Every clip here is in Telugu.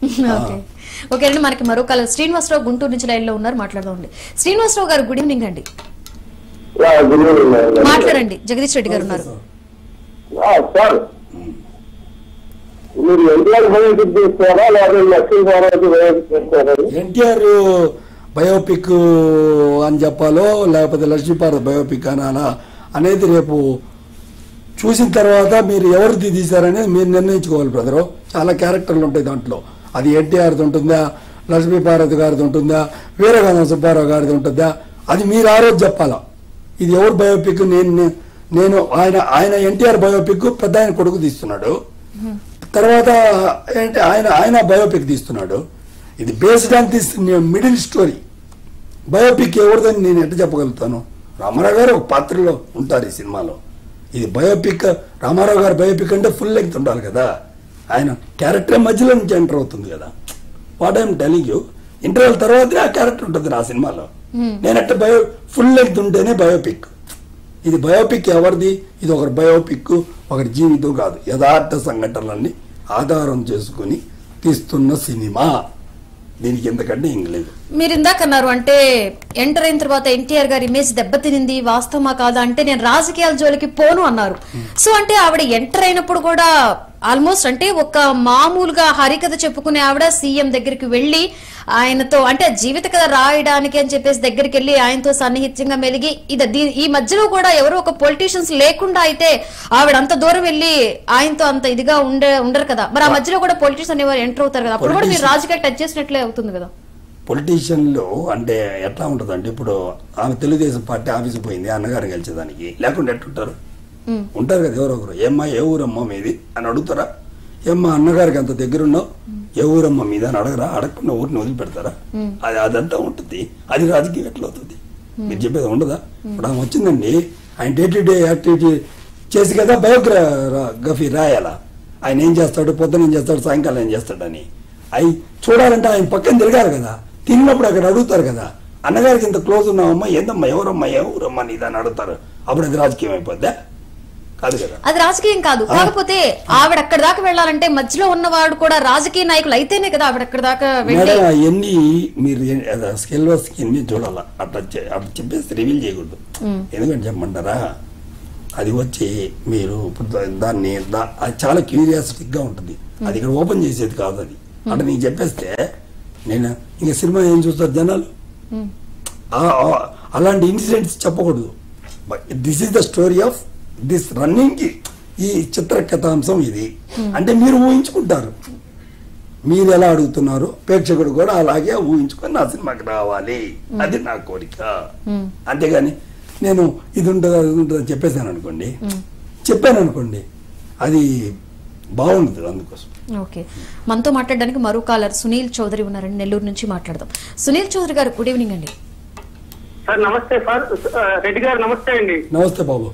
ఓకే అండి, మనకి మరో కాలం శ్రీనివాసరావు గుంటూరు నుంచి లైన్ లో ఉన్నారు, మాట్లాడదామండి. శ్రీనివాసరావు గారు గుడ్ ఈవినింగ్ అండి, మాట్లాడండి. జగదీష్ రెడ్డి గారు ఉన్నారు. ఎన్టీఆర్ బయోపిక్ అని చెప్పాలో లేకపోతే లక్ష్మీపార్వతి బయోపిక్ అనాలా అనేది రేపు చూసిన తర్వాత మీరు ఎవరిది తీశారనేది మీరు నిర్ణయించుకోవాలి బ్రదరు. చాలా క్యారెక్టర్లు ఉంటాయి దాంట్లో. అది ఎన్టీఆర్ది ఉంటుందా, లక్ష్మీపార్వతి గారిది ఉంటుందా, వీరగంధం సుబ్బారావు గారిది ఉంటుందా, అది మీరు ఆ రోజు చెప్పాలా. ఇది ఎవరు బయోపిక్? నేను ఆయన ఎన్టీఆర్ బయోపిక్ పెద్ద ఆయన కొడుకు తీస్తున్నాడు, తర్వాత ఆయన బయోపిక్ తీస్తున్నాడు. ఇది based on this middle story. Biopic ఎవరిదని నేను ఎట్లా చెప్పగలుగుతాను? రామారావు గారు ఒక పాత్రలో ఉంటారు ఈ సినిమాలో. ఇది బయోపిక్, రామారావు గారు బయోపిక్ అంటే ఫుల్ లెంగ్త్ ఉండాలి కదా. ఆయన క్యారెక్టర్ మధ్యలో నుంచి ఎంటర్ అవుతుంది కదా. What I'm telling you, interval తర్వాతే ఆ క్యారెక్టర్ ఉంటుంది నా సినిమాలో. నేనట్ట ఫుల్ లెంగ్త్ ఉంటేనే బయోపిక్. ఇది బయోపిక్ ఎవరిది? ఇది ఒకరి బయోపిక్, ఒకరి జీవితం కాదు, యథార్థ సంఘటనలన్నీ ఆధారం చేసుకుని తీస్తున్న సినిమా. దీనికి ఎందుకంటే ఇంగ్లీష్. మీరు ఇందాక అన్నారు అంటే ఎంటర్ అయిన తర్వాత ఎన్టీఆర్ గారి ఇమేజ్ దెబ్బతినింది, వాస్తవమా కాదా అంటే నేను రాజకీయాల జోలికి పోను అన్నారు. సో అంటే ఆవిడ ఎంటర్ అయినప్పుడు కూడా ఆల్మోస్ట్ అంటే ఒక మామూలుగా హరికథ చెప్పుకునే ఆవిడ సీఎం దగ్గరికి వెళ్లి ఆయనతో అంటే జీవిత కథ రాయడానికి అని చెప్పేసి దగ్గరికి వెళ్లి ఆయనతో సన్నిహితంగా మెలిగి ఈ మధ్యలో కూడా ఎవరో ఒక పొలిటీషియన్స్ లేకుండా అయితే ఆవిడ అంత దూరం వెళ్లి ఆయనతో అంత ఇదిగా ఉండరు కదా. మరి ఆ మధ్యలో కూడా పొలిటీషియన్స్ అనేవారు ఎంటర్ అవుతారు కదా, అప్పుడు కూడా మీరు రాజకీయ టచ్ చేసినట్లే అవుతుంది కదా. పొలిటీషియన్లు అంటే ఎట్లా ఉంటుంది అంటే, ఇప్పుడు ఆమె తెలుగుదేశం పార్టీ ఆఫీసు పోయింది అన్నగారు గెలిచేదానికి, లేకుండా ఎట్టుంటారు? ఉంటారు కదా ఎవరో ఒకరు. ఏమ్మా ఏ ఊరమ్మా మీది అని అడుగుతారా? ఏమ్మా అన్నగారికి అంత దగ్గరున్నావు, ఏ ఊరమ్మా మీద అని అడగరా? అడగకుండా ఊరిని వదిలిపెడతారా? అదంతా ఉంటుంది. అది రాజకీయం ఎట్లా అవుతుంది? మీరు చెప్పేది ఉండదా? ఇప్పుడు ఆమె వచ్చిందండి, ఆయన డే టు డే యాక్టివిటీ చేసి కదా బయోగ్రఫీ రాయాలా. ఆయన ఏం చేస్తాడు, పొద్దున ఏం చేస్తాడు, సాయంకాలం ఏం చేస్తాడని అవి చూడాలంటే ఆయన పక్కన తిరగాలి కదా. తిన్నప్పుడు అక్కడ అడుగుతారు కదా, అన్నగారికి ఇంత క్లోజ్ ఉన్నావమ్మా, ఏందమ్మా ఎవరమ్మా ఏ ఊరమ్మా నీదని అడుగుతారు. అప్పుడు అది రాజకీయం అయిపోద్దా? కాదు కదా, అది రాజకీయం కాదు. కాకపోతే ఆవిడ అక్కడ దాకా వెళ్ళాలంటే మధ్యలో ఉన్నవాడు కూడా రాజకీయ నాయకులు అయితేనే కదా ఆవిడ అక్కడ దాకా వెళ్ళి. ఎన్ని మీరు స్కెల్వర్స్ ఎన్ని చూడాలా, అట్లా చెప్పేసి రివీల్ చేయకూడదు. ఎందుకంటే చెప్పమంటారా, అది వచ్చి మీరు ఇప్పుడు దాన్ని అది చాలా క్యూరియాసిటిక్ గా ఉంటుంది. అది ఇక్కడ ఓపెన్ చేసేది కాదు. అది అంటే నీకు చెప్పేస్తే నేను ఇంకా సినిమా ఏం చూస్తారు జనాలు, అలాంటి ఇన్సిడెంట్స్ చెప్పకూడదు. This is the story of this running కి ఈ చిత్ర కథాంశం ఇది అంటే మీరు ఊహించుకుంటారు. మీరు ఎలా అడుగుతున్నారు, ప్రేక్షకుడు కూడా అలాగే ఊహించుకొని నా సినిమాకి రావాలి, అది నా కోరిక. అంతేగాని నేను ఇది ఉంటుంది అది ఉంటుంది చెప్పాను అనుకోండి అది బాగుండదు. అందుకోసం ఓకే, మనతో మాట్లాడడానికి మరో కాలర్ సునీల్ చౌదరి ఉన్నారండి, నెల్లూరు నుంచి మాట్లాడదాం. సునీల్ చౌదరి గారు గుడ్ ఈవినింగ్ అండి. సార్ నమస్తే. సార్ రెడ్డి గారు నమస్తే అండి. నమస్తే బాబు.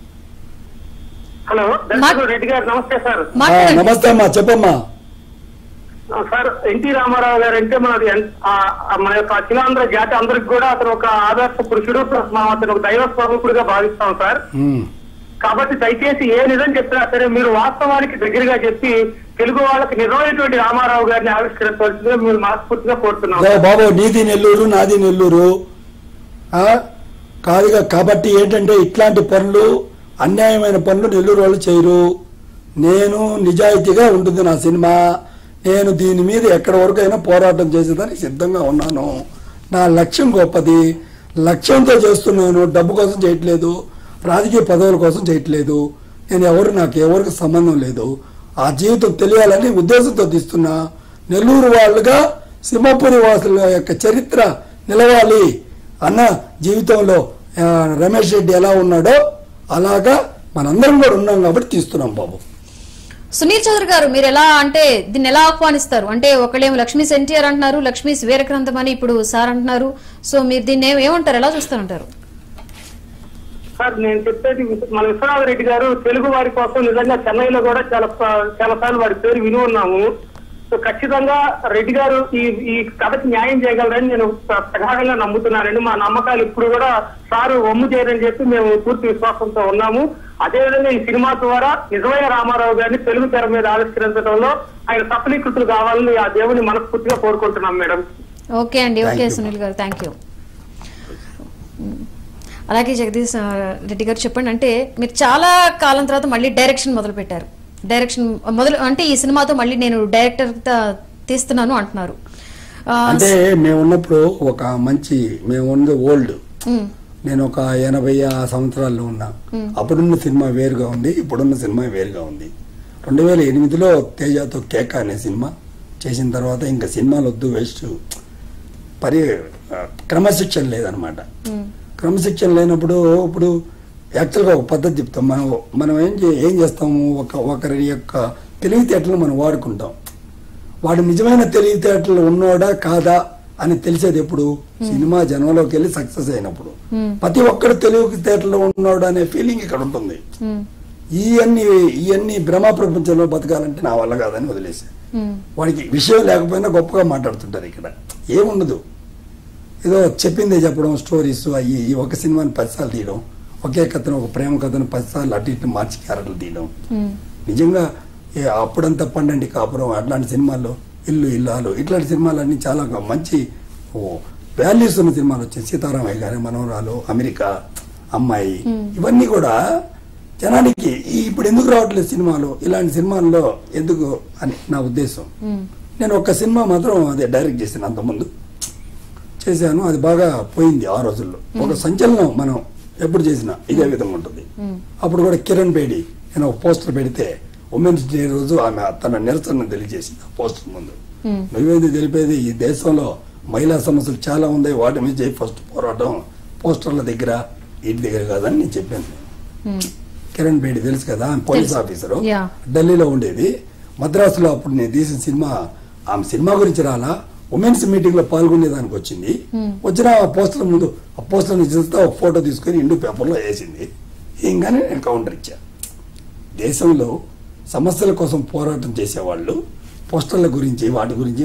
హలో రెడ్డి గారు నమస్తే సార్. నమస్తే అమ్మా, చెప్పమ్మా. సార్ ఎన్టీ రామారావు గారు అంటే మన యొక్క అఖిలాంధ్ర జాతి అందరికి కూడా అతను ఒక ఆదర్శ పురుషుడు, అతను ఒక దైవ స్వరూపుడుగా భావిస్తాం సార్. కాబట్టి దయచేసి ఏ నిజం చెప్పినా సరే మీరు వాస్తవానికి దగ్గరగా చెప్పి తెలుగు వాళ్ళకి నిజమైనటువంటి రామారావు గారిని ఆవిష్కరించవలసిందిగా మీరు మనస్ఫూర్తిగా కోరుతున్నాం. బాబు నీది నెల్లూరు నాది నెల్లూరు కాదుగా. కాబట్టి ఏంటంటే ఇట్లాంటి పనులు, అన్యాయమైన పనులు నెల్లూరు వాళ్ళు చేయరు. నేను నిజాయితీగా ఉంటుంది నా సినిమా. నేను దీని మీద ఎక్కడి వరకైనా పోరాటం చేసేదానికి సిద్ధంగా ఉన్నాను. నా లక్ష్యం గొప్పది, లక్ష్యంతో చేస్తున్నాను. డబ్బు కోసం చేయట్లేదు, రాజకీయ పదవుల కోసం చేయట్లేదు. నాకు ఎవరికి సంబంధం లేదు. ఆ జీవితం తెలియాలని ఉద్దేశంతో తీస్తున్నా. నెల్లూరు వాళ్ళుగా సింహపురి వాసుల యొక్క చరిత్ర నిలవాలి అన్న జీవితంలో రమేష్ రెడ్డి ఎలా ఉన్నాడో అలాగా మనందరం కూడా ఉన్నాం కాబట్టి తీస్తున్నాం బాబు. సునీల్ చౌదరి గారు మీరు ఎలా అంటే దీన్ని ఎలా ఆహ్వానిస్తారు? అంటే ఒకళ్ళేమో లక్ష్మీ ఎన్టీఆర్ అంటున్నారు, లక్ష్మీ వీరగ్రంథం అని ఇప్పుడు సార్ అంటున్నారు. సో మీరు దీన్ని ఏమంటారు, ఎలా చూస్తారంటారు? సార్ నేను చెప్పేది మన విశ్వనాథ రెడ్డి గారు తెలుగు వారి కోసం నిజంగా చెన్నైలో కూడా చాలా సార్లు వారి పేరు విని ఉన్నాము. సో ఖచ్చితంగా రెడ్డి గారు ఈ కథకి న్యాయం చేయగలరని నేను ప్రగాఢంగా నమ్ముతున్నానండి. మా నమ్మకాలు ఇప్పుడు కూడా సారు ఒమ్ము చేయరని చెప్పి మేము పూర్తి విశ్వాసంతో ఉన్నాము. అదేవిధంగా ఈ సినిమా ద్వారా నిజమైన రామారావు గారిని తెలుగు తెర మీద ఆవిష్కరించడంలో ఆయన సఫలీకృతులు కావాలని ఆ దేవుని మనస్ఫూర్తిగా కోరుకుంటున్నాం మేడం. ఓకే అండి, ఓకే సునీల్ గారు, థ్యాంక్ యూ. అలాగే జగదీష్ రెడ్డి గారు చెప్పండి, అంటే మీరు చాలా కాలం తర్వాత మళ్ళీ డైరెక్షన్ మొదలు పెట్టారు. డైరెక్షన్ అంటే ఈ సినిమాతో మళ్ళీ నేను డైరెక్టర్ తీస్తున్నాను అంటున్నారు. అంటే మేము ఉన్నప్పుడు ఒక మంచి మేము ఉన్నది ఓల్డ్, నేను ఒక 80 సంవత్సరాల్లో ఉన్నా. అప్పుడున్న సినిమా వేరుగా ఉంది, ఇప్పుడున్న సినిమా వేరుగా ఉంది. 2008లో తేజతో కేక అనే సినిమా చేసిన తర్వాత ఇంకా సినిమాలు వద్దు, వేస్ట్, క్రమశిక్షణ లేదనమాట. క్రమశిక్షణ లేనప్పుడు ఇప్పుడు యాక్చువల్గా ఒక పద్ధతి చెప్తాం. మనం ఏం చేస్తాము, ఒకరి యొక్క తెలివితేటలు మనం వాడుకుంటాం. వాడు నిజమైన తెలివితేటలు ఉన్నోడా కాదా అని తెలిసేది ఎప్పుడు, సినిమా జనంలోకి వెళ్ళి సక్సెస్ అయినప్పుడు. ప్రతి ఒక్కరు తెలివితేటలు ఉన్నోడా అనే ఫీలింగ్ ఇక్కడ ఉంటుంది. ఇవన్నీ భ్రమ ప్రపంచంలో బతకాలంటే నా వల్ల కాదని వదిలేసా. వాడికి విషయం లేకపోయినా గొప్పగా మాట్లాడుతుంటారు. ఇక్కడ ఏముండదు, ఏదో చెప్పిందే చెప్పడం, స్టోరీస్ అయ్యి ఒక సినిమాని 10 సార్లు తీయడం, ఒకే కథను ఒక ప్రేమ కథను 10 సార్లు అటు ఇటు మార్చి క్యారెక్టర్లు తీయడం. నిజంగా అప్పుడంతా పండండి కాపురం అట్లాంటి సినిమాల్లో, ఇల్లు ఇల్లాలు ఇట్లాంటి సినిమాలన్నీ చాలా మంచి వాల్యూస్ ఉన్న సినిమాలు వచ్చాయి. సీతారామయ్య గారి మనవరాలు, అమెరికా అమ్మాయి, ఇవన్నీ కూడా జనానికి ఇప్పుడు ఎందుకు రావట్లేదు సినిమాలు, ఇలాంటి సినిమాల్లో ఎందుకు అని నా ఉద్దేశం. నేను ఒక సినిమా మాత్రం అదే డైరెక్ట్ చేశాను, అంతకుముందు చేశాను, అది బాగా పోయింది ఆ రోజుల్లో. ఒక సంచలనం మనం ఎప్పుడు చేసినా ఇదే విధంగా ఉంటుంది. అప్పుడు కూడా కిరణ్ బేడి నేను ఒక పోస్టర్ పెడితే ఉమెన్స్ డే రోజు ఆమె తన నిరసన తెలియజేసింది ఆ పోస్టర్ ముందు. నువ్వేది తెలిపేది, ఈ దేశంలో మహిళా సమస్యలు చాలా ఉన్నాయి, వాటి మీద చేయి ఫస్ట్ పోరాటం, పోస్టర్ల దగ్గర వీటి దగ్గర కాదని నేను చెప్పాను. కిరణ్ బేడి తెలుసు కదా, పోలీస్ ఆఫీసరు, ఢిల్లీలో ఉండేది. మద్రాసులో అప్పుడు నేను తీసిన సినిమా, ఆమె సినిమా గురించి రాలా, ఉమెన్స్ మీటింగ్ లో పాల్గొనేదానికి వచ్చింది. వచ్చిన ఆ పోస్టర్ ముందు ఆ పోస్టర్ చూస్తే ఒక ఫోటో తీసుకొని ఇండు పేపర్లో వేసింది. ఇంకానే నేను కౌంటర్ ఇచ్చా. దేశంలో సమస్యల కోసం పోరాటం చేసేవాళ్ళు పోస్టర్ల గురించి వాటి గురించి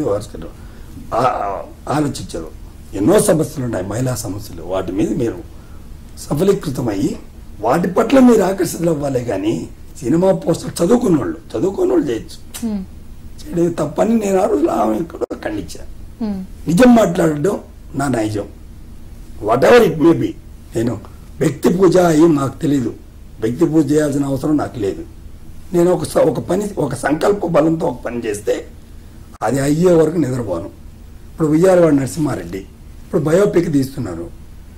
ఆలోచించరు. ఎన్నో సమస్యలు ఉన్నాయి, మహిళా సమస్యలు, వాటి మీద మీరు సఫలీకృతమయ్యి వాటి పట్ల మీరు ఆకర్షితులు అవ్వాలి. కానీ సినిమా పోస్టర్ చదువుకున్న వాళ్ళు చేయొచ్చు, చేయడం తప్పని నేను ఆ రోజులు ఆమె కూడా ఖండించాను. నిజం మాట్లాడడం నా నైజం, whatever it may be. నేను వ్యక్తి పూజ అయ్యి నాకు తెలీదు, వ్యక్తి పూజ చేయాల్సిన అవసరం నాకు లేదు. నేను ఒక సంకల్ప బలంతో ఒక పని చేస్తే అది అయ్యే వరకు నిద్రపోను. ఇప్పుడు విజయవాడ నరసింహారెడ్డి ఇప్పుడు బయోపిక్ తీస్తున్నాడు,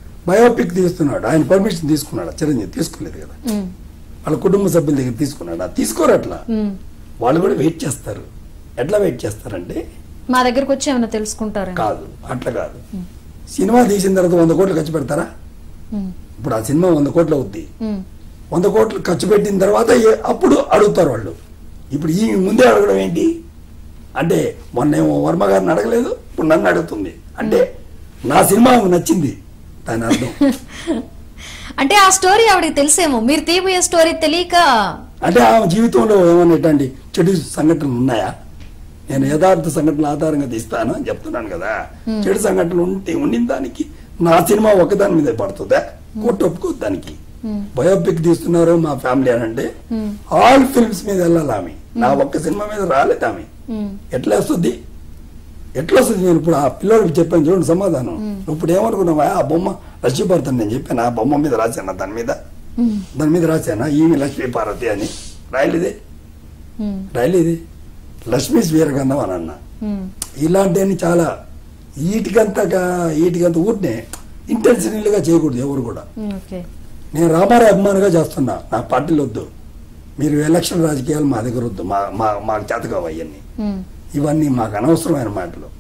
ఆయన పర్మిషన్ తీసుకున్నాడు, చిరంజీవి తీసుకోలేదు కదా, వాళ్ళ కుటుంబ సభ్యుల దగ్గర తీసుకున్నాడు, తీసుకోరు. అట్లా వాళ్ళు కూడా వెయిట్ చేస్తారు. ఎట్లా వెయిట్ చేస్తారంటే మా దగ్గరకు వచ్చి ఏమైనా తెలుసుకుంటారు కాదు, అట్లా కాదు. సినిమా తీసిన తర్వాత 100 కోట్లు ఖర్చు పెడతారా? ఇప్పుడు ఆ సినిమా 100 కోట్లు అవుద్ది, 100 కోట్లు ఖర్చు పెట్టిన తర్వాత అప్పుడు అడుగుతారు వాళ్ళు. ఇప్పుడు ఈ ముందే అడగడం ఏంటి అంటే, మొన్నేమో వర్మ గారిని అడగలేదు, ఇప్పుడు నన్ను అడుగుతుంది అంటే నా సినిమా నచ్చింది దాని అర్థం. అంటే ఆ స్టోరీ ఆవిడకి తెలిసేమో, మీరు తీయబోయే స్టోరీ తెలియక. అంటే ఆమె జీవితంలో ఏమన్నా చెడు సంఘటనలు ఉన్నాయా? నేను యథార్థ సంఘటనల ఆధారంగా తీస్తాను అని చెప్తున్నాను కదా. చెడు సంఘటనలు ఉండిన దానికి నా సినిమా ఒకదాని మీద పడుతుందా? కోర్టు ఒప్పుకోద్దు దానికి. బయోపిక్ తీస్తున్నారు మా ఫ్యామిలీ అని అంటే ఆల్ ఫిల్మ్స్ మీద వెళ్ళాలి ఆమె, నా ఒక్క సినిమా మీద రాలేదు ఆమె. ఎట్లా వస్తుంది? నేను ఇప్పుడు ఆ పిల్లలకు చెప్పాను చూడండి సమాధానం. ఇప్పుడు ఏమనుకున్నావా, ఆ బొమ్మ లక్ష్మీ పార్వతి నేను చెప్పాను, ఆ బొమ్మ మీద రాశాను, దాని మీద రాశానా ఈమె లక్ష్మీ పార్వతి అని? రాయలేదు. లక్ష్మీ వీరగంధం అని అన్నా. ఇలాంటివన్నీ చాలా వీటికంత ఊరినే ఇంటెన్షనల్ గా చేయకూడదు ఎవరు కూడా. నేను రామారావు అభిమానిగా చేస్తున్నా, నా పార్టీలు వద్దు, మీరు ఎలక్షన్ రాజకీయాలు మా దగ్గర వద్దు, మాకు చేతకావు అవన్నీ, ఇవన్నీ మాకు అనవసరమైన మాటలు.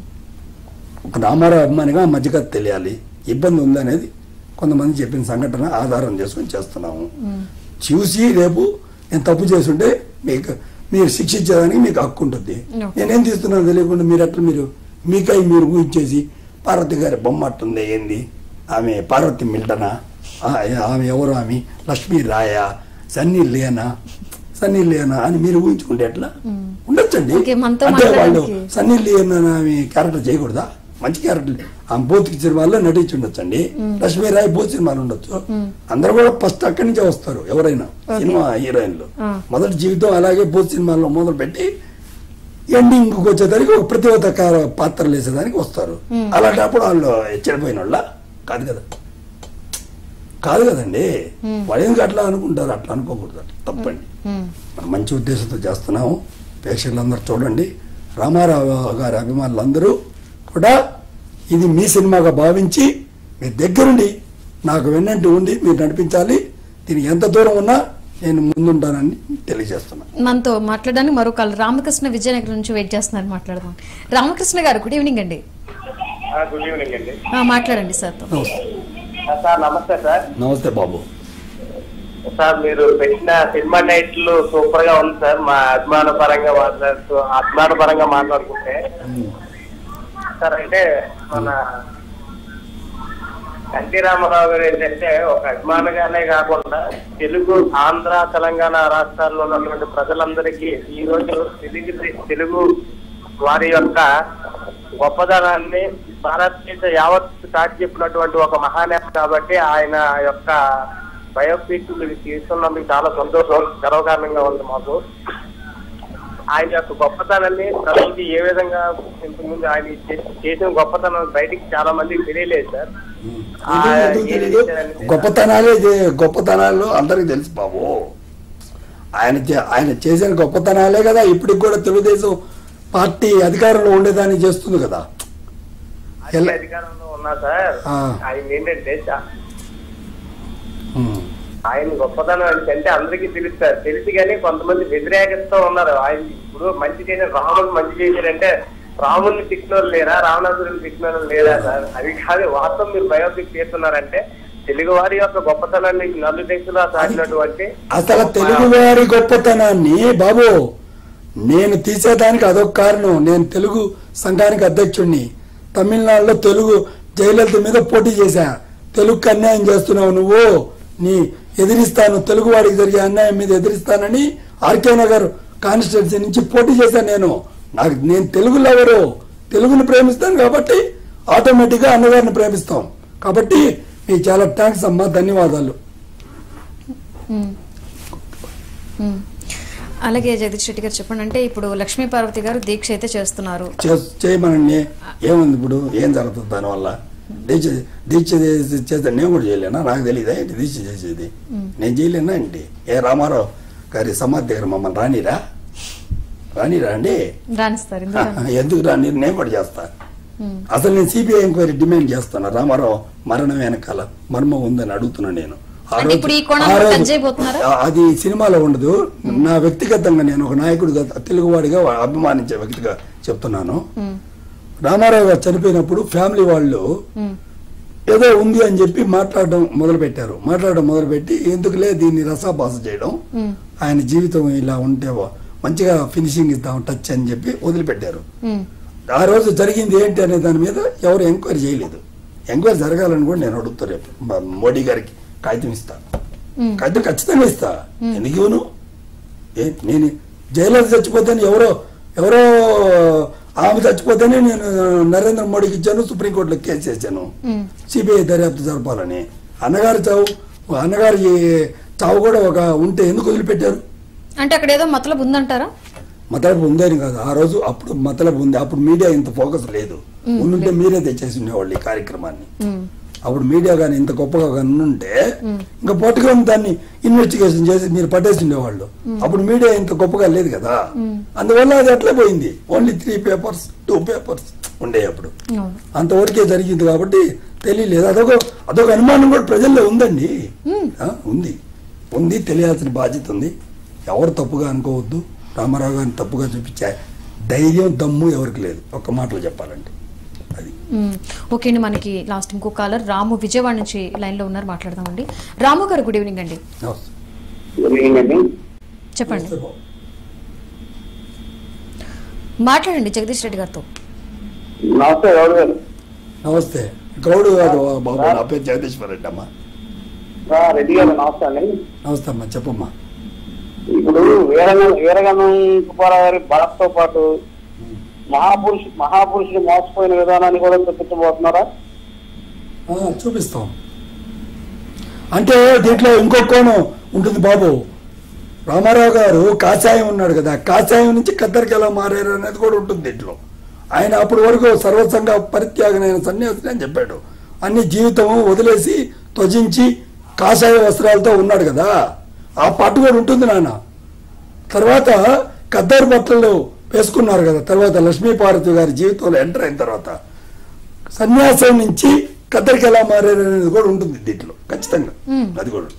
ఒక రామారావు అభిమానిగా మధ్యకథ తెలియాలి, ఇబ్బంది ఉందనేది కొంతమంది చెప్పిన సంఘటన ఆధారం చేసుకుని చేస్తున్నాము. చూసి రేపు నేను తప్పు చేస్తుంటే మీరు శిక్షించేదానికి మీకు హక్కు ఉంటుంది. నేనేం తీస్తున్నాను తెలియకుండా మీరు మీరు ఊహించేసి పార్వతి గారి బొమ్మ అట్టుంది ఏంది, ఆమె పార్వతి మిల్టనా, ఆమె ఎవరు, ఆమె లక్ష్మీ రాయ, సన్నీ లేనా, సన్నీ లియోనా అని మీరు ఊహించుకుంటే ఎట్లా ఉండొచ్చండి. ఓకే, మనతో అంటే వాళ్ళు మాట్లాడడానికి. సన్నీ లియోనా ఆమె క్యారెక్టర్ చేయకూడదా? మంచి క్యారెక్టర్ ఆమె బోత్ సినిమాల్లో నటించి ఉండొచ్చండి. లక్ష్మీ రాయ్ బోత్ సినిమాలు ఉండొచ్చు. అందరూ కూడా ఫస్ట్ అక్కడి నుంచే వస్తారు ఎవరైనా సినిమా హీరోయిన్లు. మొదటి జీవితం అలాగే బోత్ సినిమాల్లో మొదలు పెట్టి ఎండింగ్ వచ్చేదానికి ఒక ప్రతిభాత పాత్రలు వేసేదానికి వస్తారు. అలాంటప్పుడు వాళ్ళు చెడిపోయిన వాళ్ళ కాదు కదా, కాదు కదండి. వాళ్ళు ఎందుకు అట్లా అనుకుంటారు? అట్లా అనుకోకూడదు, అట్లా తప్పండి. మనం మంచి ఉద్దేశంతో చేస్తున్నాము. ప్రేక్షకులందరూ చూడండి. రామారావు గారి అభిమానులందరూ కూడా ఇది మీ సినిమాగా భావించి మీ దగ్గరుండి నాకు వెన్నంటి ఉండి మీరు నడిపించాలి. దీనికి ఎంత దూరం ఉన్నా నేను ముందుంటానని తెలియజేస్తున్నాను. మనతో మాట్లాడడానికి మరో కాల్ రామకృష్ణ విజయనగరం నుంచి వెయిట్ చేస్తున్నారు. మాట్లాడదాం. రామకృష్ణ గారు, గుడ్ ఈవినింగ్ అండి. గుడ్ ఈవినింగ్ అండి. మాట్లాడండి సార్తో. సార్ నమస్తే సార్. నమస్తే బాబు. సార్ మీరు పెట్టిన సినిమా టైటిల్ సూపర్ గా ఉంది సార్. మా అభిమాన పరంగా మాట్లాడుకుంటే సార్, అంటే మన ఎన్టీ రామారావు గారు ఏంటంటే ఒక అభిమానిగానే కాకుండా తెలుగు ఆంధ్ర తెలంగాణ రాష్ట్రాల్లో ఉన్నటువంటి ప్రజలందరికీ ఈ రోజు తెలుగు వారి యొక్క గొప్పదనాన్ని భారతదేశ యావత్ చాటి చెప్పినటువంటి ఒక మహానేత కాబట్టి ఆయన యొక్క బయోపిక్ మీరు తీసుకున్నందుకు చాలా సంతోషం, గర్వకారణంగా ఉంది మాకు. ఆయన యొక్క గొప్పతనాన్ని ప్రజలకి ఏ విధంగా ఇంతకుముందు ఆయన చేసిన గొప్పతనం బయటికి చాలా మందికి తెలియలేదు సార్. గొప్పతనాలు అందరికి తెలుసు బాబు. ఆయన చేసిన గొప్పతనాలే కదా ఇప్పటికి కూడా తెలుగుదేశం పార్టీ అధికారంలో ఉండేదాన్ని చేస్తుంది కదా. అధికారంలో ఉన్నా సార్, ఆయన ఏంటంటే ఆయన గొప్పతనం అంటే అందరికీ తెలుస్తారు. తెలిసి కానీ కొంతమంది వ్యతిరేకిస్తూ ఉన్నారు. ఆయన ఇప్పుడు మంచి చేసిన రాముడు మంచి చేశారంటే రాముడిని తిట్టినోళ్ళు లేరా, రావణాసురుని తిట్టినోళ్ళు లేరా సార్? అది కాదు వాస్తవం. మీరు బయోపిక్ చేస్తున్నారంటే తెలుగు వారి యొక్క గొప్పతనాన్ని నలు దేశంలో సాగినటువంటి అసలు తెలుగు వారి గొప్పతనాన్ని బాబు నేను తీసేదానికి అదొక కారణం. నేను తెలుగు సంఘానికి అధ్యక్షుడిని. తమిళనాడులో తెలుగు జయలలిత మీద పోటీ చేశా. తెలుగుకి అన్యాయం చేస్తున్నావు నువ్వు, నీ ఎదిరిస్తాను, తెలుగు వాడికి జరిగే అన్యాయం మీద ఎదిరిస్తానని ఆర్కే నగర్ కాన్స్టిట్యున్సీ నుంచి పోటీ చేశాను. నేను తెలుగు లవరు, తెలుగుని ప్రేమిస్తాను కాబట్టి ఆటోమేటిక్గా అన్నగారిని ప్రేమిస్తాం. కాబట్టి మీకు చాలా థ్యాంక్స్ అమ్మా, ధన్యవాదాలు. అలాగే జగదీష్ రెడ్డి గారు చెప్పండి, అంటే ఇప్పుడు లక్ష్మీ పార్వతి గారు దీక్ష అయితే చేస్తున్నారు. చేయమనండి, ఏముంది ఇప్పుడు, ఏం జరుగుతుంది దానివల్ల? దీక్ష చేస్తే నేను కూడా చేయలేనా? నాకు తెలియదా ఏంటి దీక్ష చేసేది? నేను చేయలేనా ఏంటి? ఏ రామారావు గారి సమాధి దగ్గర మమ్మల్ని రానిరా అండి? రాణిస్తారు. ఎందుకు రాని? నేను కూడా చేస్తా. అసలు నేను సిబిఐ ఎంక్వైరీ డిమాండ్ చేస్తాను. రామారావు మరణం వెనకాల మర్మం ఉందని అడుగుతున్నా నేను. అది సినిమాలో ఉండదు. నా వ్యక్తిగతంగా నేను ఒక నాయకుడిగా, తెలుగువాడిగా అభిమానించే వ్యక్తిగా చెప్తున్నాను. రామారావు గారు చనిపోయినప్పుడు ఫ్యామిలీ వాళ్ళు ఏదో ఉంది అని చెప్పి మాట్లాడడం మొదలుపెట్టి ఎందుకులే దీన్ని రసాభాస చేయడం, ఆయన జీవితం ఇలా ఉంటే మంచిగా ఫినిషింగ్ ఇద్దాం టచ్ అని చెప్పి వదిలిపెట్టారు. ఆ రోజు జరిగింది ఏంటి అనే దాని మీద ఎవరు ఎంక్వైరీ చేయలేదు. ఎంక్వైరీ జరగాలని కూడా నేను అడుగుతా. రేపు మోడీ గారికి కాగితం ఇస్తా, కాగితం ఖచ్చితంగా ఇస్తా. ఎందుకు ఇవ్వను? నేను జయలలిత చచ్చిపోతేనే ఎవరో ఆమె చచ్చిపోతేనే నేను నరేంద్ర మోడీకి ఇచ్చాను, సుప్రీంకోర్టులో కేసు చేశాను సిబిఐ దర్యాప్తు జరపాలని. అన్నగారి చావు కూడా ఒక ఉంటే ఎందుకు వదిలిపెట్టారు? అంటే అక్కడ ఏదో మతలబు ఉందంటారా? మతలబు ఉందని కాదు, ఆ రోజు అప్పుడు మతలబు ఉంది. అప్పుడు మీడియా ఇంత ఫోకస్ లేదు. ఉంటే మీరే తెచ్చేసి ఉండేవాళ్ళు ఈ కార్యక్రమాన్ని. అప్పుడు మీడియా కానీ ఇంత గొప్పగా కానీ ఉంటే ఇంకా పట్టుకొని దాన్ని ఇన్వెస్టిగేషన్ చేసి మీరు పట్టేసి ఉండేవాళ్ళు. అప్పుడు మీడియా ఇంత గొప్పగా లేదు కదా, అందువల్ల అది అట్లే పోయింది. ఓన్లీ 3 పేపర్స్ 2 పేపర్స్ ఉండే అప్పుడు. అంతవరకే జరిగింది కాబట్టి తెలియలేదు. అదొక అనుమానం కూడా ప్రజల్లో ఉందండి. ఉంది తెలియాల్సిన బాధ్యత ఉంది. ఎవరు తప్పుగా అనుకోవద్దు. రామారావు గారిని తప్పుగా చూపించే ధైర్యం దమ్ము ఎవరికి లేదు, ఒక్క మాటలో చెప్పాలంటే. అది ఓకే అండి. మనకి లాస్ట్ ఇంకో కాలర్ రాము విజయవాడ నుంచి లైన్ లో ఉన్నారు, మాట్లాడదామండి. రాము గారు గుడ్ ఈవినింగ్ అండి. చెప్పండి, మాట్లాడండి జగదీష్ రెడ్డి గారితో. నమస్తే. గౌడు కాదు బాబు, నా పేరు జగదీశ్వర్ రెడ్డి అమ్మా. రెడ్డి గారు నమస్తే అండి. నమస్తే అమ్మా, చెప్పమ్మా. ఇప్పుడు వీరగంధం సుబ్బారావు గారి భరత్తో పాటు మహాపురుషుడు మోసపోయిన విధానాన్ని కూడా చూపించబోతున్నారా? చూపిస్తాం. అంటే దీంట్లో ఇంకో కోణం ఉంటుంది బాబు. రామారావు గారు కాషాయం ఉన్నాడు కదా, కాషాయం నుంచి కద్దరికి ఎలా మారారు అనేది కూడా ఉంటుంది దీంట్లో. ఆయన అప్పటి వరకు సర్వసంగ పరిత్యాగనైన సన్యాసిని అని చెప్పాడు. అన్ని జీవితం వదిలేసి త్వజించి కాషాయ వస్త్రాలతో ఉన్నాడు కదా, ఆ పాటు కూడా ఉంటుంది నాన్న. తర్వాత కద్దరు బట్టలు వేసుకున్నారు కదా, తర్వాత లక్ష్మీపార్వతి గారి జీవితంలో ఎంటర్ అయిన తర్వాత సన్యాసం నుంచి కద్దరికి ఎలా మారారు అనేది కూడా ఉంటుంది దీంట్లో ఖచ్చితంగా. అది కూడా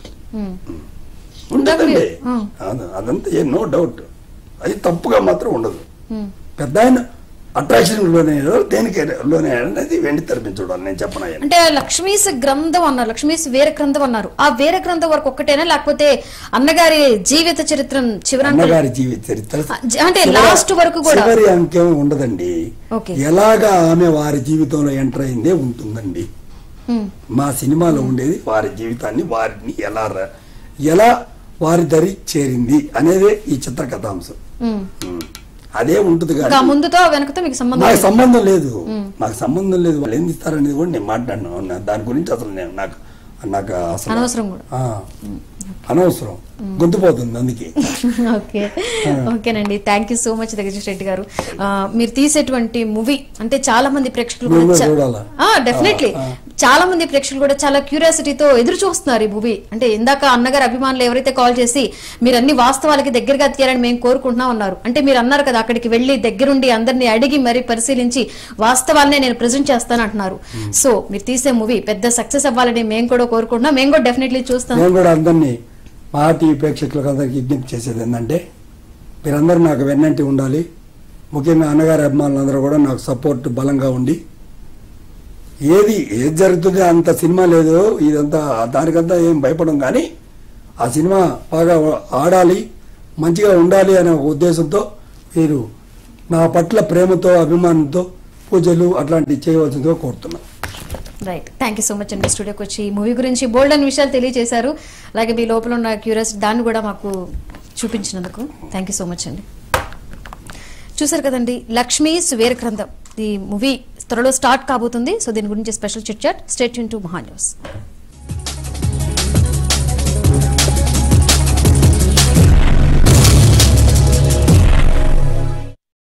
ఉంటుందండి, అదంతా నో డౌట్. అది తప్పుగా మాత్రం ఉండదు. పెద్ద ఆయన అట్రాక్షన్ లోనే దేనికి లోనే అనేది వెండి తెరపించడం నేను చెప్పను. అంటే లక్ష్మీస్ గ్రంథం అన్నారు, లక్ష్మీస్ వీర గ్రంథం అన్నారు. ఆ వీర గ్రంథం వరకు ఒక్కటేనా, లేకపోతే అన్నగారి జీవిత చరిత్ర అన్నగారి జీవిత చరిత్ర అంటే లాస్ట్ వరకు కూడా చివరి అంకెం ఉండదండి. ఎలాగా ఆమె వారి జీవితంలో ఎంటర్ అయిందే ఉంటుందండి. మా సినిమాలో ఉండేది వారి జీవితాన్ని, వారిని ఎలా వారి దరి చేరింది అనేదే ఈ చిత్ర కథాంశం. అదే ఉంటుంది కానీ ముందుతో వెనకతో మీకు నాకు సంబంధం లేదు, నాకు సంబంధం లేదు. వాళ్ళు ఏం ఇస్తారనేది కూడా నేను మాట్లాడినా దాని గురించి. అసలు నాకు అసలు అనవసరం, గొంతుపోతుంది అందుకే. ఓకేనండి, thank you so much Jagadish Reddy గారు. మీరు తీసేటువంటి మూవీ అంటే చాలా మంది ప్రేక్షకులు డెఫినెట్లీ చాలా మంది ప్రేక్షకులు కూడా చాలా క్యూరియాసిటీతో ఎదురు చూస్తున్నారు ఈ మూవీ. అంటే ఇందాక అన్నగారు అభిమానులు ఎవరైతే కాల్ చేసి మీరు అన్ని వాస్తవాలకి దగ్గరగా తీయాలని మేము కోరుకుంటున్నాం అన్నారు. అంటే మీరు అన్నారు కదా, అక్కడికి వెళ్లి దగ్గరుండి అందరినీ అడిగి మరి పరిశీలించి వాస్తవాలనే నేను ప్రెజెంట్ చేస్తాను అంటున్నారు. సో మీరు తీసే మూవీ పెద్ద సక్సెస్ అవ్వాలని మేము కూడా కోరుకుంటున్నాం. మేము కూడా డెఫినెట్లీ చూస్తాం. అందరినీ మా టీవీ ప్రేక్షకులకు అందరికి విజ్ఞప్తి చేసేది ఏంటంటే, మీరందరూ నాకు వెన్నంటి ఉండాలి. ముఖ్యంగా అన్నగారి అభిమానులందరూ కూడా నాకు సపోర్ట్ బలంగా ఉండి, ఏది జరుగుతుందో అంత సినిమా లేదు, ఇదంతా దానికంతా ఏం భయపడం, కానీ ఆ సినిమా బాగా ఆడాలి, మంచిగా ఉండాలి అనే ఒక ఉద్దేశంతో మీరు నా పట్ల ప్రేమతో అభిమానంతో పూజలు అట్లాంటివి చేయవలసిందిగా కోరుతున్నాను. Right, thank you so much అండి. స్టూడియోకి వచ్చి మూవీ గురించి బోల్డ్ అని విషయాలు తెలియజేశారు. అలాగే మీ లోపల ఉన్న క్యూరియాసిటీ దాన్ని కూడా మాకు చూపించినందుకు థ్యాంక్ యూ సో మచ్ అండి. చూసారు కదండి, లక్ష్మీ వీరగ్రంథం ఈ మూవీ త్వరలో స్టార్ట్ కాబోతుంది. సో దీని గురించి special chit chat. Stay tune to Maha news.